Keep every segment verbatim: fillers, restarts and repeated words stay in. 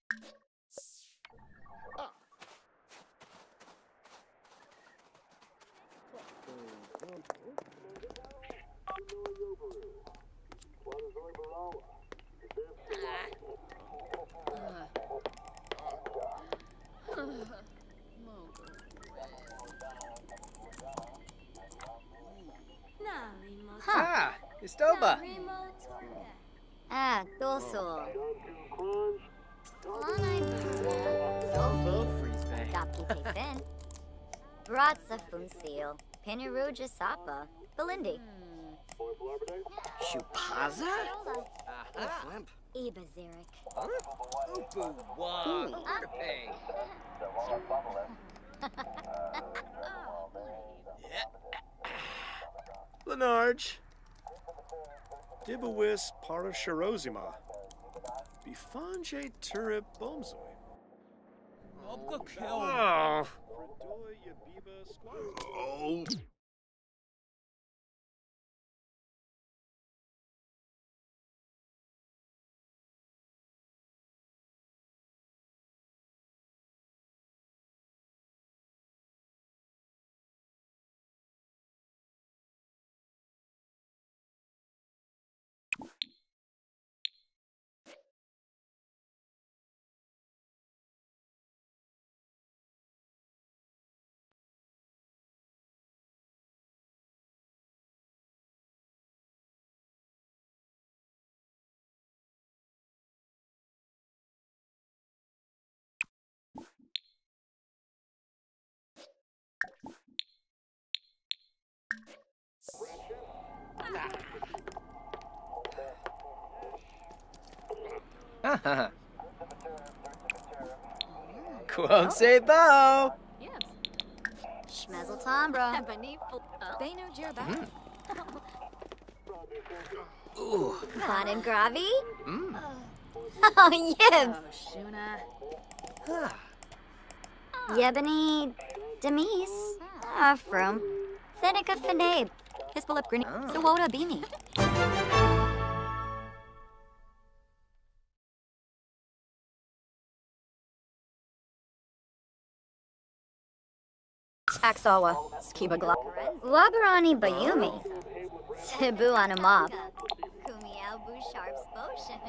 Ah, Istoba. Ah, doso. Tofu frisbee. Dapki Kefin. Bratza Funsil. Pinaruja Sapa. Belindi. Chupaza? Oh, Flimp. Eba Zirik. Upu wa. Pay. Lenarge. Dibawis para Shirozima. Bifanje turip bomzoi. Oh. Oh. Haha. Quon se bo. Schmezel Tombra. Beno Jerba. Ooh. Conan Gravi. Mm. Oh, Yibs. Shuna. Ah. Yebony Demise. Ah, From. Thenica Finabe. Hispalip Grin. Oh. Sawoda Beamy. Axawa. Skiba Gla. Labarani Bayumi. Cebu on a mob. Kumiao Sharp's Potion.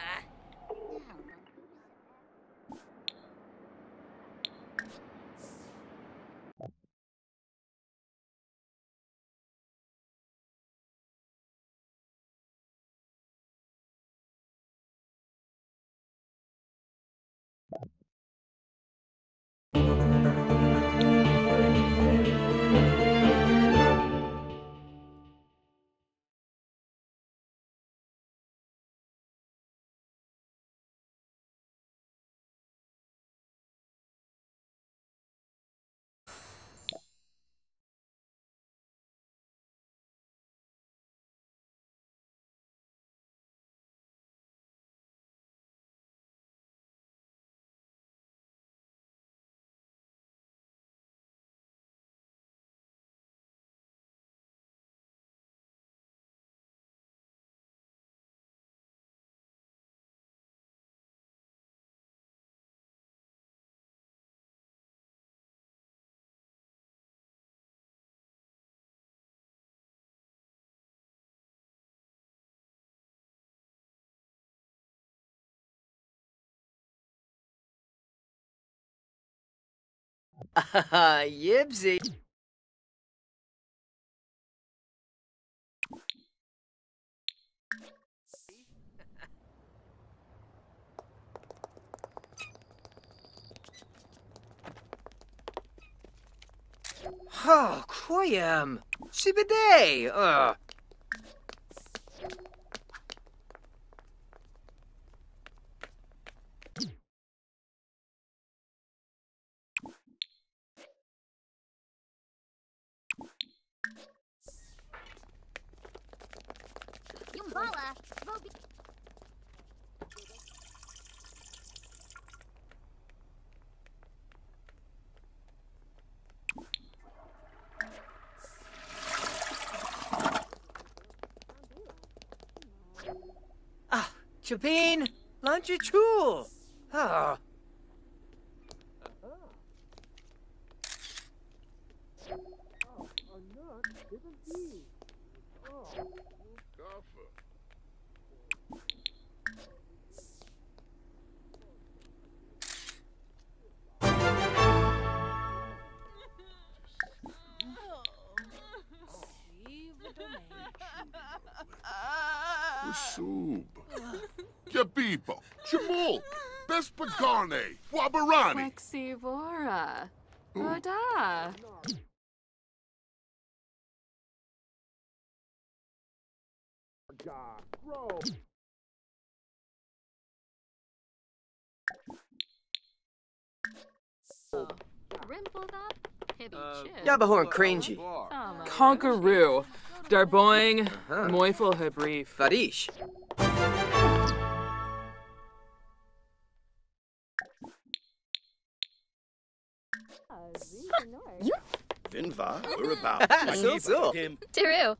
Ah, Yibsy. Oh, Koyam. Sibide. Uh. Yumbala. Ah, Chapin. Lunch chul. Ah. Usub. Yabibo. Jamul. Bespagarne. Wabarani. Wexivora. Roda. Rimpled up. Hibby chip. Yabahorn cringy. Conqueroo. Darboing. Uh-huh. Moifel Hebrief. Farish. Vinva, Urabao. So, so. Him. Tiru.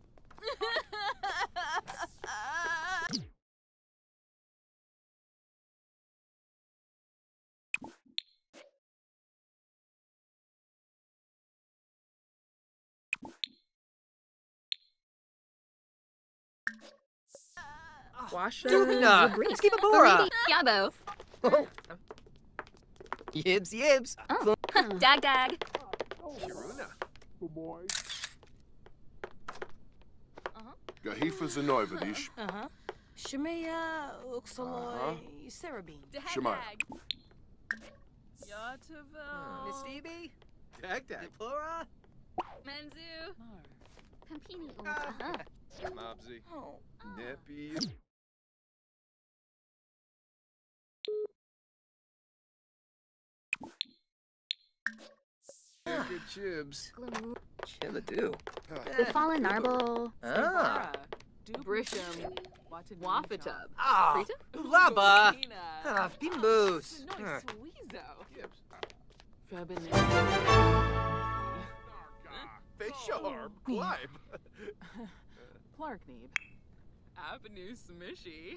Washa. Dubna. Skibabora. Yabo. Yibs, yibs. Dag dag. Gahifa Zanovadish. Uh-huh. Shemaya Uxaloy Serabine. Shemaya. Nistibi. Dag dag. Plora. Menzu. Campini. Uh-huh. Mobsy. Oh. Nippy. Good chibs. Chilladoo. The fallen narble. Ah. Brisham. Wafatub. Ah. Ulaba. Ah, Bimbus. Ah. Sharp. Climb. Clarkneeb. Avenue Smishy.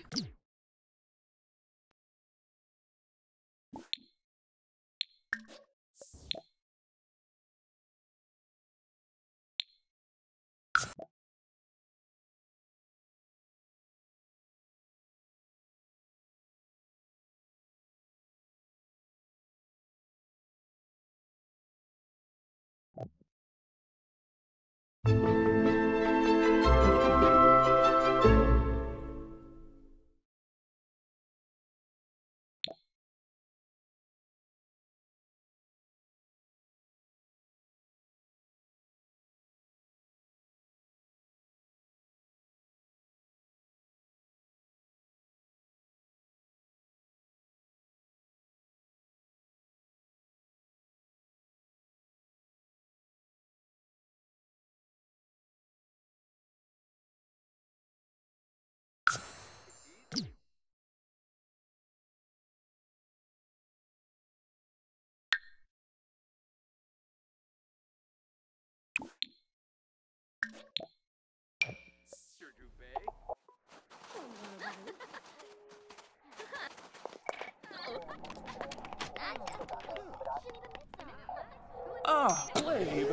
Oh, Glabe.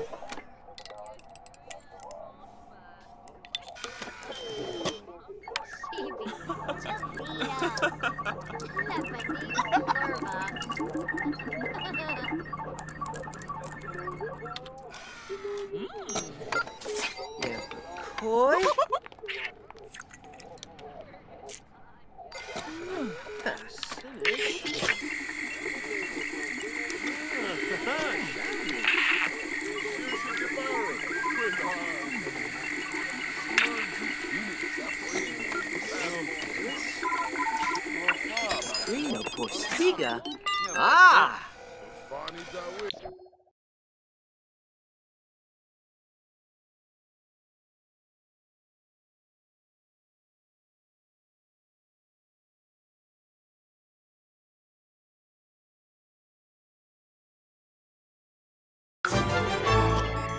Yeah. Koi. Reno Porciga. Ah.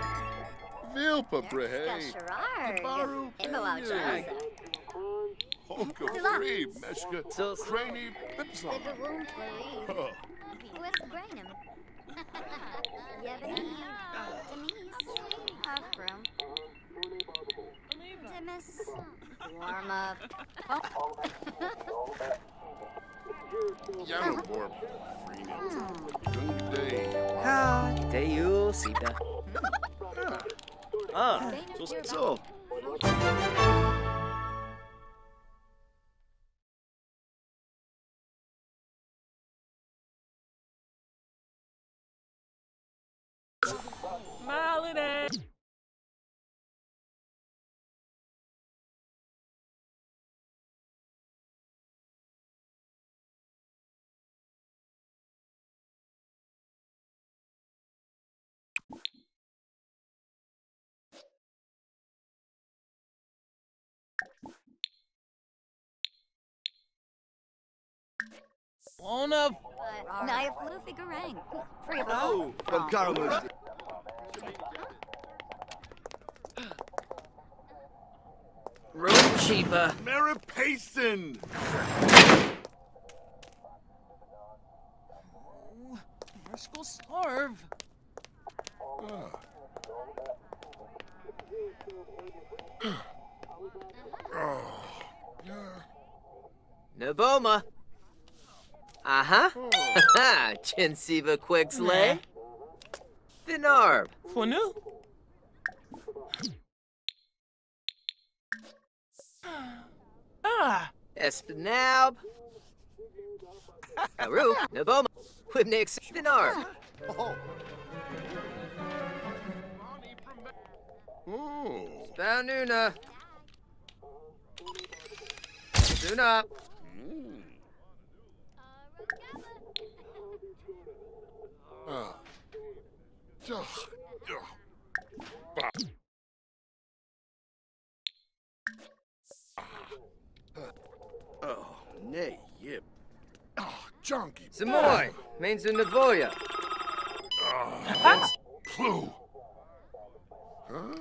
Vilpa Brehe. Gerard. Imawao Jose. Honka Sila. free, Meshka. So- Craney Bipson. Sibaroon Flurry. Huh. West Granum. Yevany. Denise. Afram. Demis. Warm up. Oh. Yammerborb. Freeney. Good day. Ah, Deyu Sita. Ah, so so. Malin. One of. Naya Fluffy Garang. Free Oh, from Karamusti. Room cheaper. Mary Payson. Let's go starve. Ah. Oh, yeah. Naboma. Uh-huh. Oh. Chinsiva Quixley. Thinarb. For new? Ah. Espinab. Aru. Naboma. Quibnix. Thinarb. Oh. Oh. Spoununa. Suna. Mm. Ah. Ugh. Ugh. Bah. Oh, nay, yip. Ah, junkie. Samoy. Mainzu Navoya. Ah. Clue. Huh?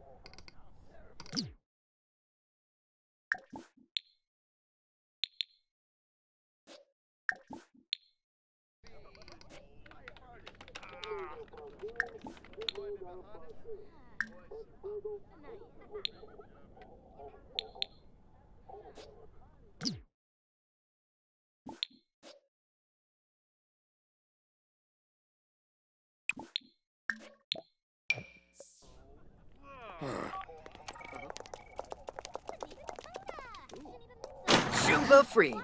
Shumba Free.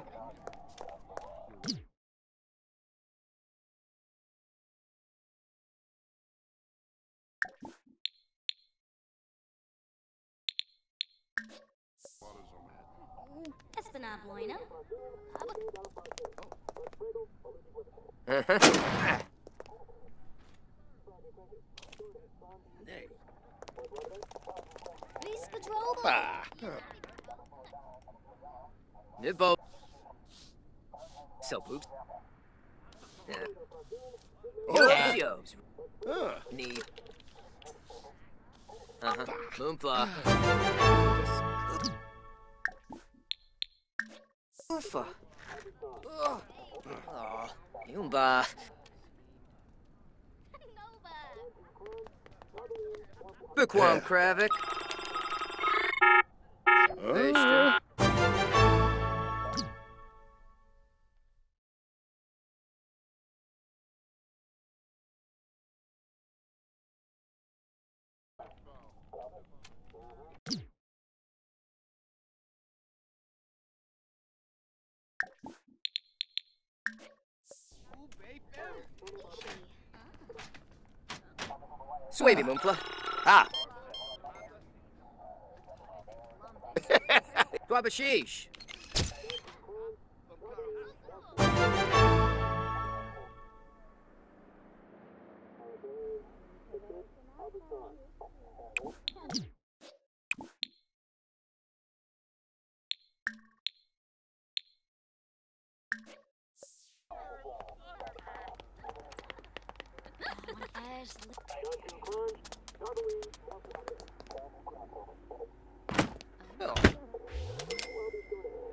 Espinab Loina. Uh-huh. Nay. Please control. Bah. Nibbo. So poops. Yeah. Oh. Yobs. Uh, Need. Uh-huh. Moompa. Oofa. Oh. Yumba. Bookworm Kravik. Uh, Swavy Moomfla. ah. Dwabashish. Oh.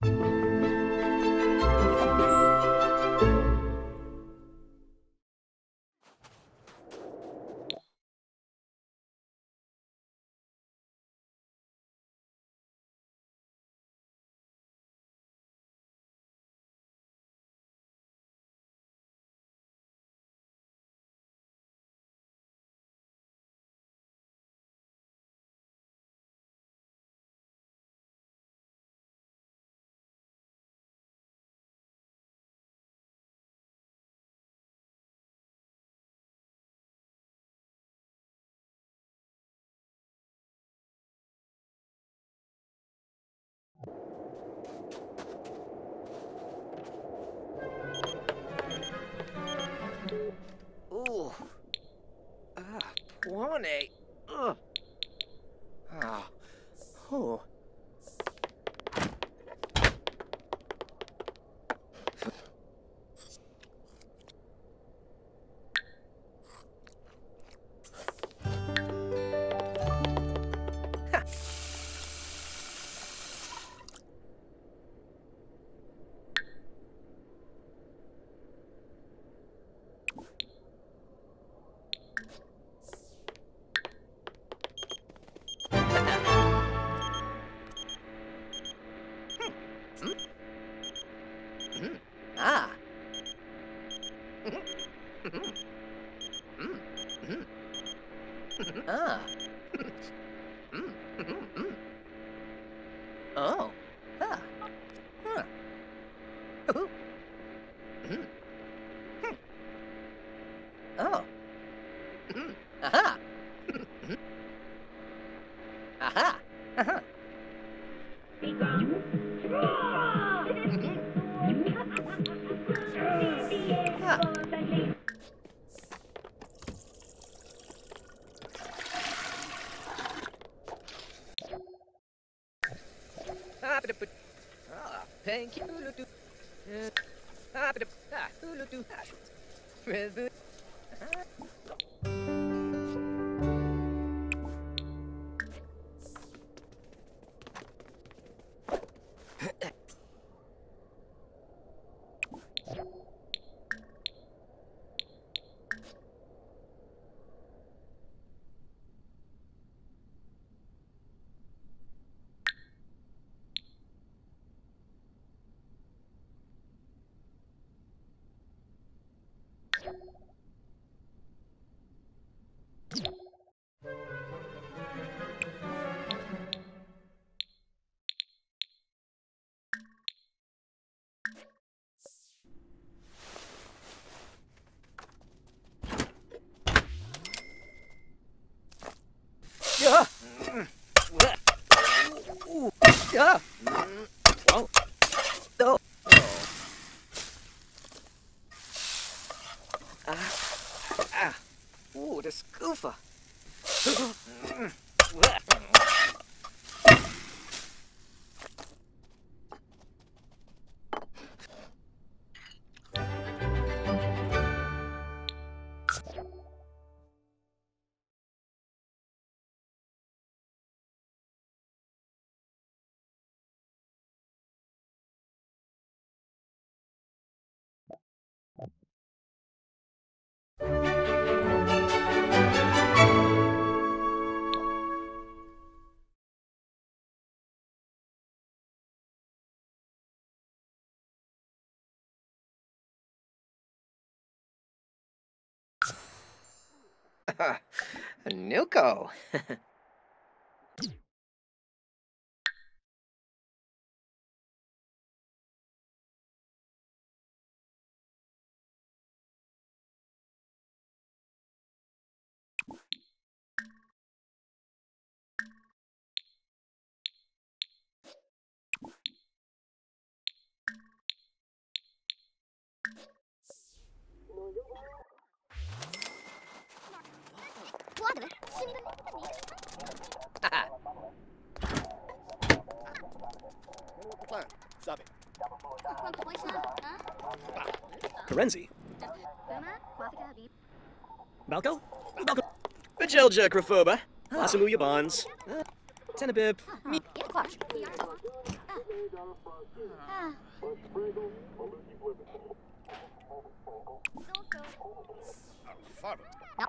Ooh. Ah, Pwane. Ugh. Ah. Oh. Ah. Ah. Oh. Ah. Huh. Ooh. Mm. Hmm. Oh. Mm. Aha. Mm. Aha. Aha. Ah, thank you. Ah, Yeah. Ooh. Yeah. Oh. Oh. Ah. Ah. Ooh, the scoofa. Nuko. Sabi. Karenzi. Balco? Balco. Bajelja Graphoba. Asamuya Bonds. Tenebib. Clutch. Ah. Father.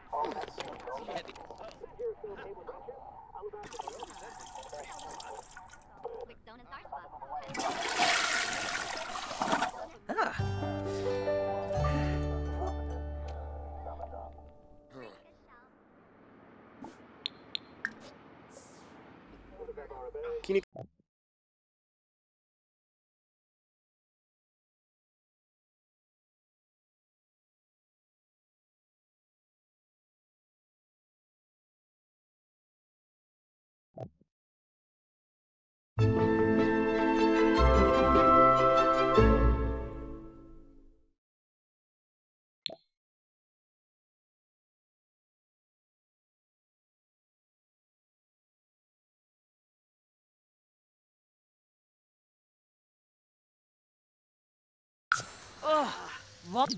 Ugh. What?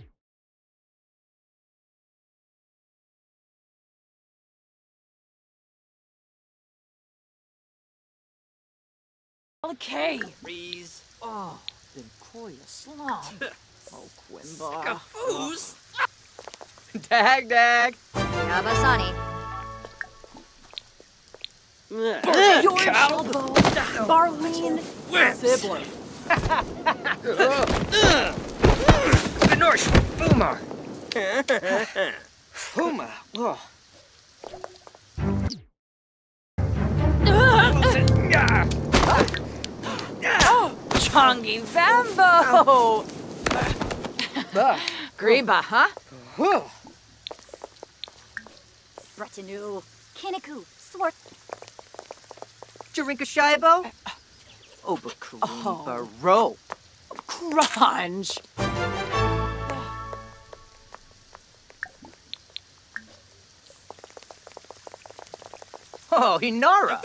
Okay. Freeze. Oh, then Koya Slom. Oh, Quimba. Cafoos. Dag, dag. Yabasani. George Elbow. Barween. Sibling. Benorsh. Fuma. Fuma. Oh. Chongi Vambo. Greba, huh? Retinue. Kiniku. Swart. Jarinka Shibo. Obakaruni Oh. Baro. Crunch. Oh, Hinara.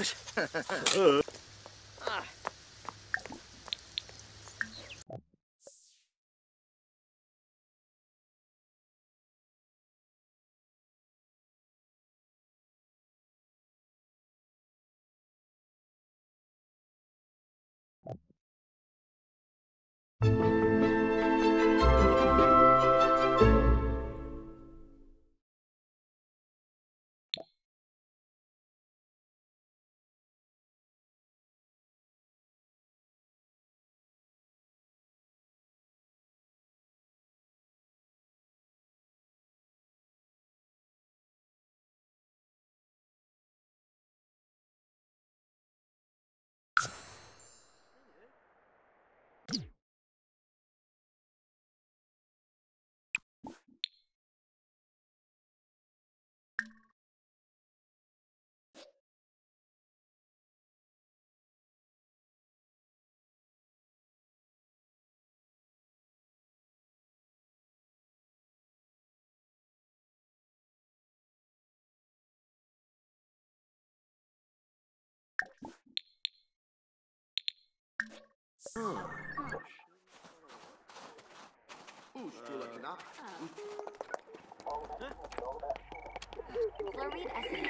Flurried essence.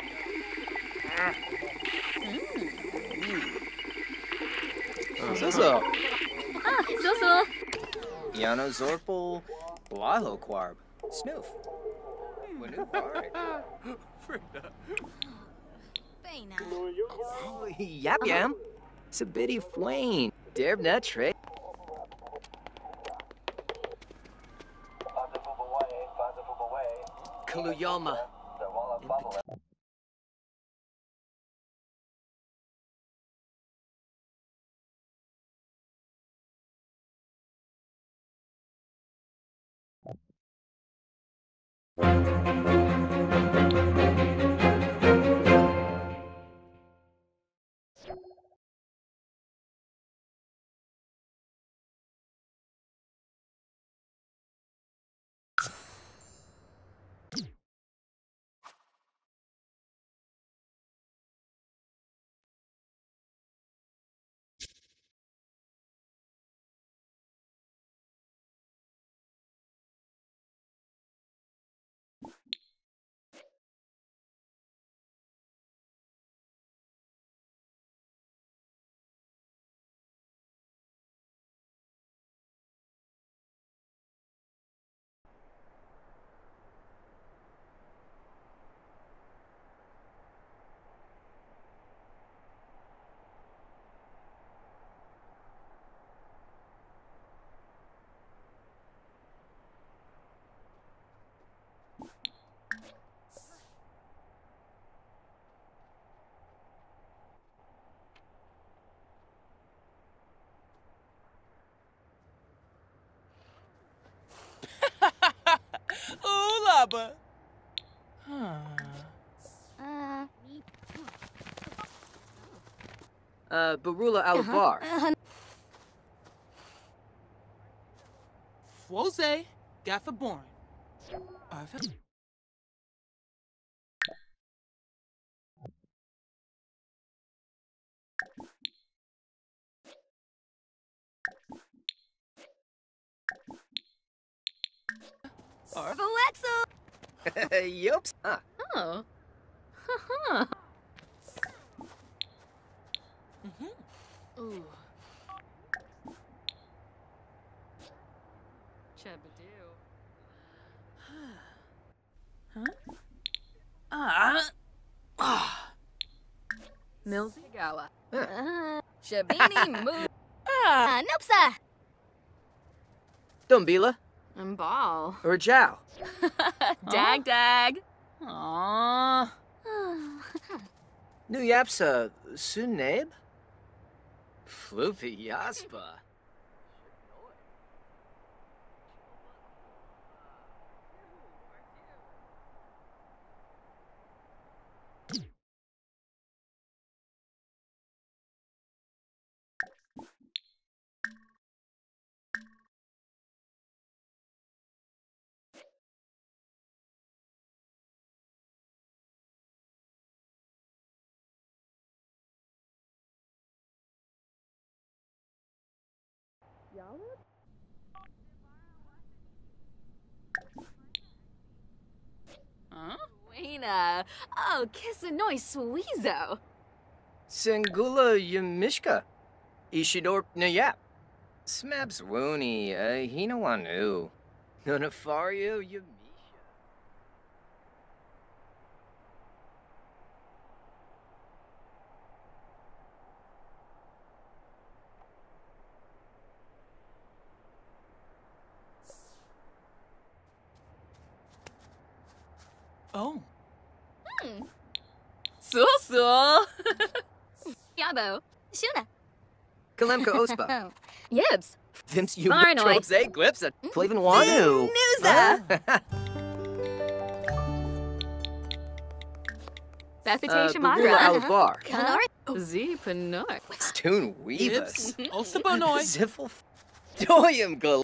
Suso. Ah, Susu. Yano Zorpal. Blaho Quarb. Snoof. Wanu Bard. Bena. Oh, Yap Yam. Sabidi Fwain. Derbna Trey. Kaluyama. Baba. Huh. Uh, Uh, Barula Alabar. uh, Fwose, Gaffa Boring. Arthur? Arthur? Alexo! Yup. Huh. Oh. Huh. Mm-hmm. Ooh. Chabadoo. Huh? Ah. Ah. Millsy Gawa. Uh, Shabini Moo. uh, Noopsa! Dumbila. And Ball. Or Jow. Dag dag. Aww. New Yapsa. Sunabe? Floopy Yaspa. Huh? Wayna. Oh, Kissanoi Sweezo. Singula Yamishka. Ishidor Nayap. Smabs Woony. Uh, Hinawanu. Nunafario Yamisha. Oh. So so. Yabo. Shuna. Kalemka Ospa. Yibs. Vims you Varnoi. tropes, eh? Glipsa. Flavin Wanu. Nuza! Bethita Barula Shamagra. Alabar. Kanori. Z Panoy. Stoon Weebus. Gibbs. Osabonoi. Ziffle. Doyum Gul.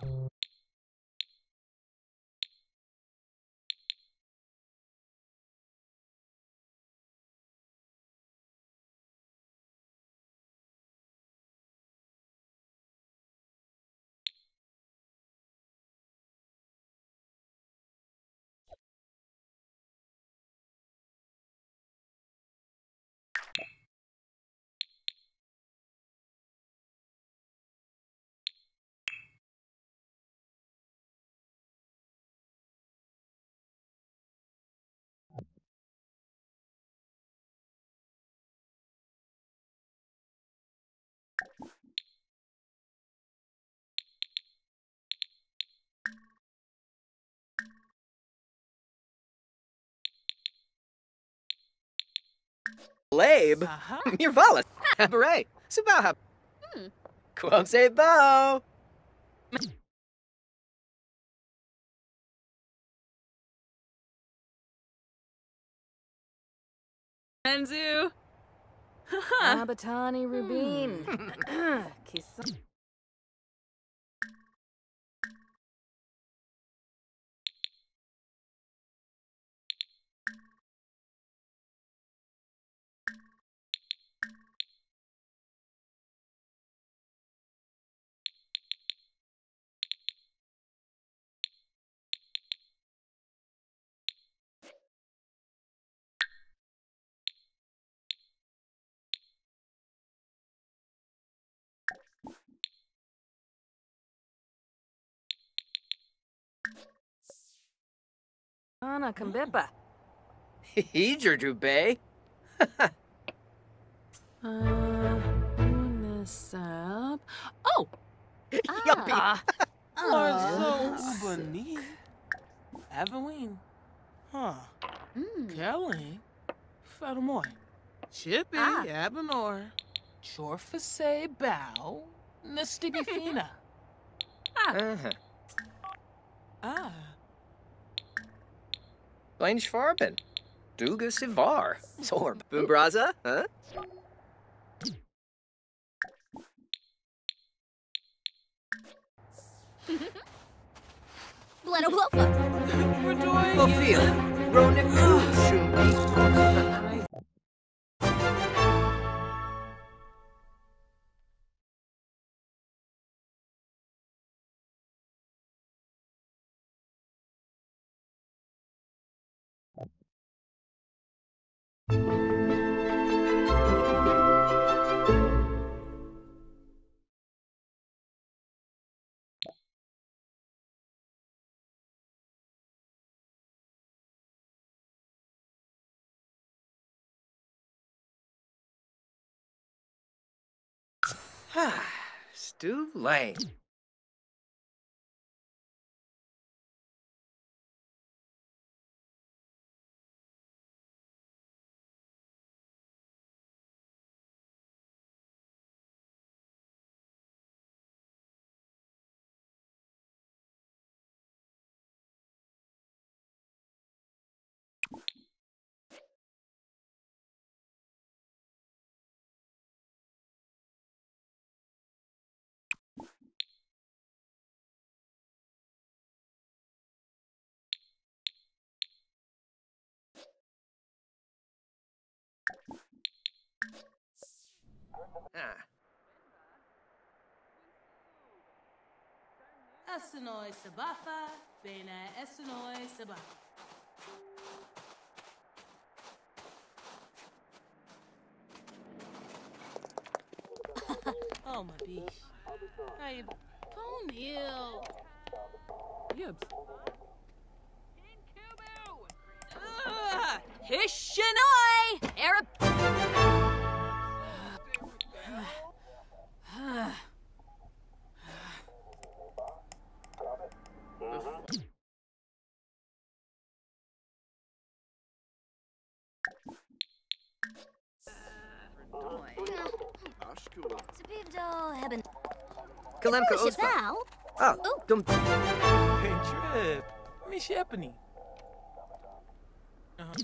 Labe. Aha. Mirvala. Cabaret. Subaha. Hmm. Quom se bo. Enzu. Abatani Rubin. Kiss. Ana Kambipa. Heeger Dubé. Uh, Unisab. Oh! Yuppie. Larzo Ubani. Evelyn. Huh. Mm. Kelly. Federmoy. Chippy. Ah. Abenor. Chorfase Bow. Nistibifina. Uh-huh. Ah. Blaine Schwarben. Duga Sivar. Sorb. Bumbraza, huh? Bleno Bluffa. We're doing Bofil. Ronik Shumi. Stu Lane. Ah. Essenoi Sabafa, Bena Essenoi Sabafa. Oh my beach. Hey, Ponyhill. Gibbs. Hishinoi! Arab. Sabibdo Hebben. Kalemka Osva. Shabal. Oh, Gum. Hey, Trip. Miss Sheppany. Uh-huh.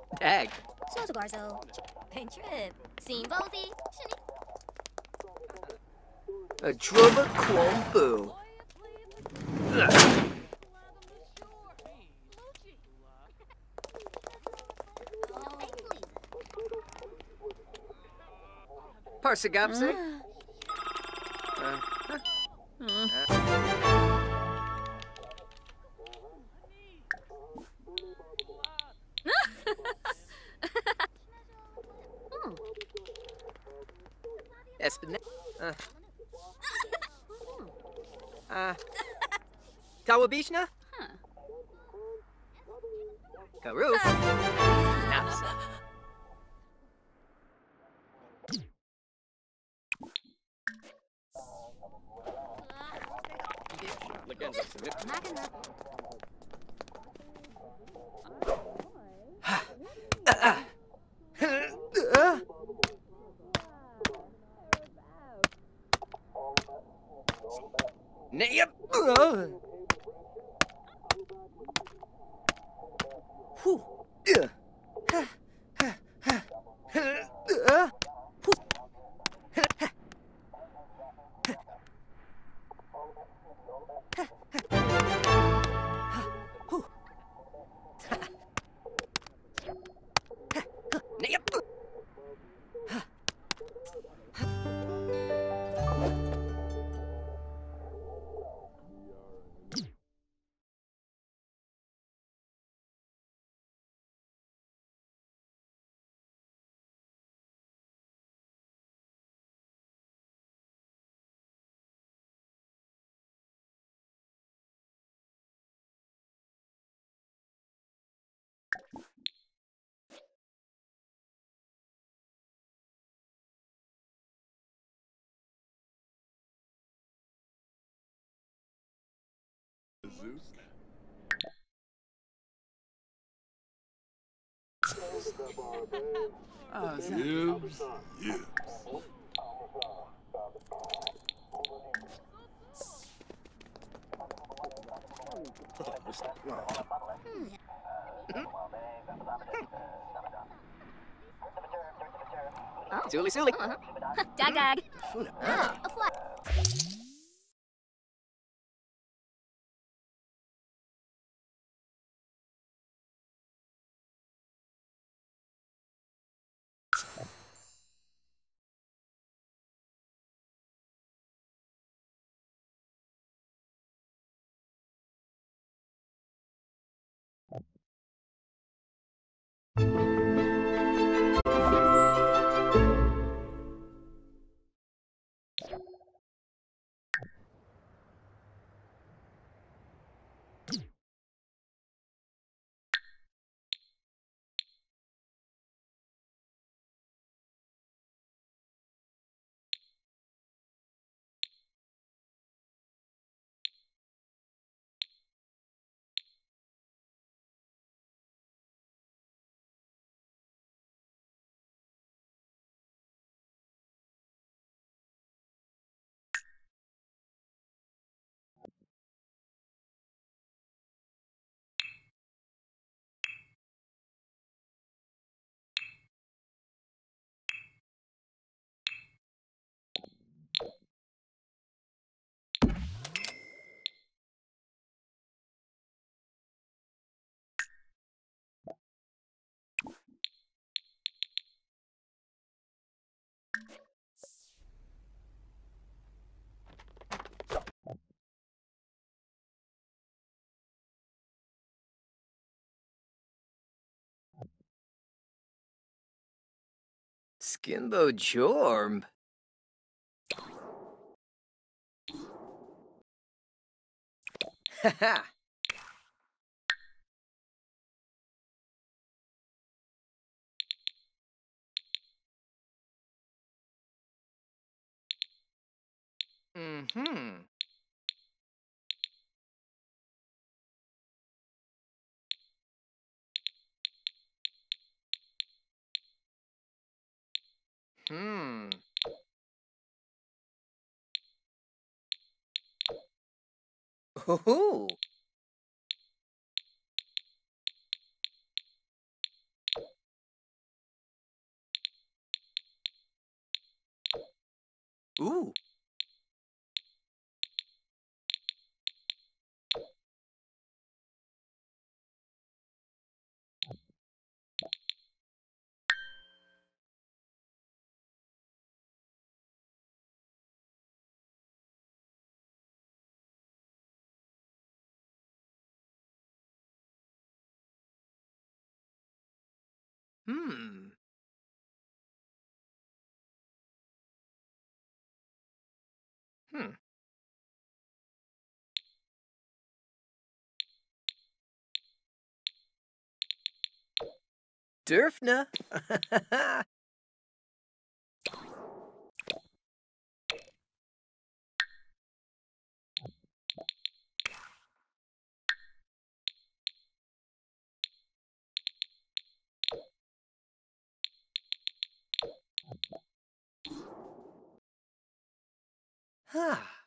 Dag. Sozo Garzo. Paint trip. Scene Bozy. A drummer quam boo. Parsagapsi. Uh, huh. uh. Espin. Uh. Uh. Tawabishna? Huh. Karoo. Naps. Yep. Whew. Zeus. Oh, is that... Yibs, yibs. Zuli Suli. Dag dag. Ah, a fly. Skimbo Jorm. Haha. Mm-hmm. Hmm. Ooh. Ooh. Hmm. Hmm. Dürfne. Huh.